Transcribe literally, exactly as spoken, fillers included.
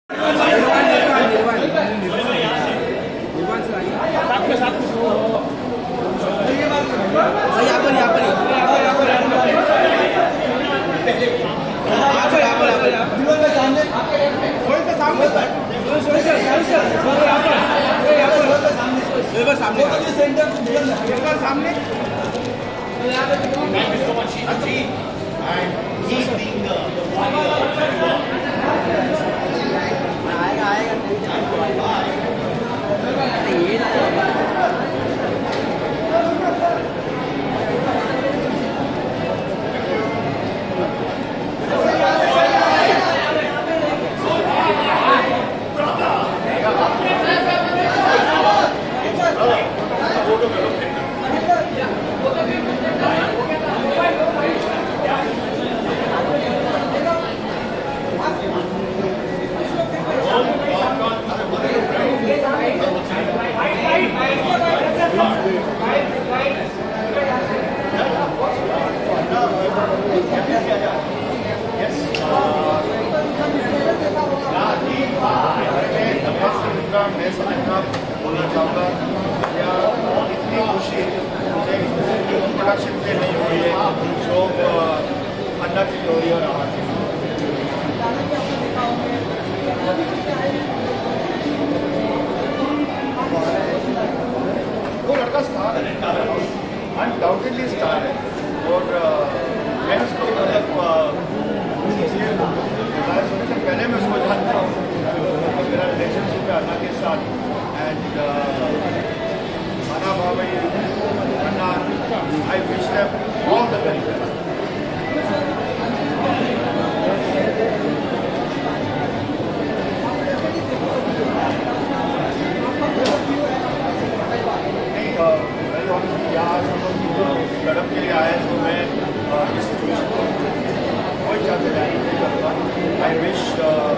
मैं समझना बोलना चाहूँगा या इतनी खुशी मुझे प्रोडक्शन पे नहीं हुई है जो अन्ना की हो रही है और आवाज़ वो लड़का स्टार है, अनडाउटेडली स्टार है और मैं उसको मतलब पहले मैं उसको जानता हूँ, मेरा रिलेशनशिप है अन्ना के साथ एंड अन्ना भाई Anna I wish them all the very best. गड़प के लिए आए तो मैं इस सिचुएशन को कोई चाहते नहीं करता। I wish